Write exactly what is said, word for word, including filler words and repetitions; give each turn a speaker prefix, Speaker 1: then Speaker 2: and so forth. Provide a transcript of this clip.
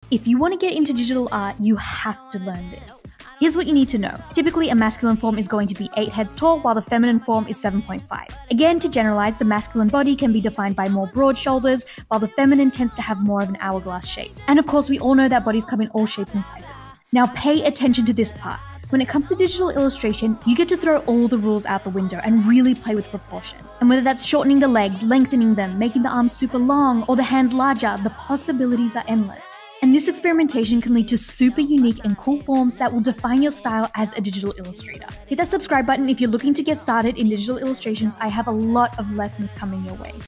Speaker 1: If you want to get into digital art, you have to learn this. Here's what you need to know. Typically, a masculine form is going to be eight heads tall, while the feminine form is seven point five. Again, to generalize, the masculine body can be defined by more broad shoulders, while the feminine tends to have more of an hourglass shape. And of course, we all know that bodies come in all shapes and sizes. Now pay attention to this part. When it comes to digital illustration, you get to throw all the rules out the window and really play with proportion. And whether that's shortening the legs, lengthening them, making the arms super long, or the hands larger, the possibilities are endless. And this experimentation can lead to super unique and cool forms that will define your style as a digital illustrator. Hit that subscribe button if you're looking to get started in digital illustrations. I have a lot of lessons coming your way.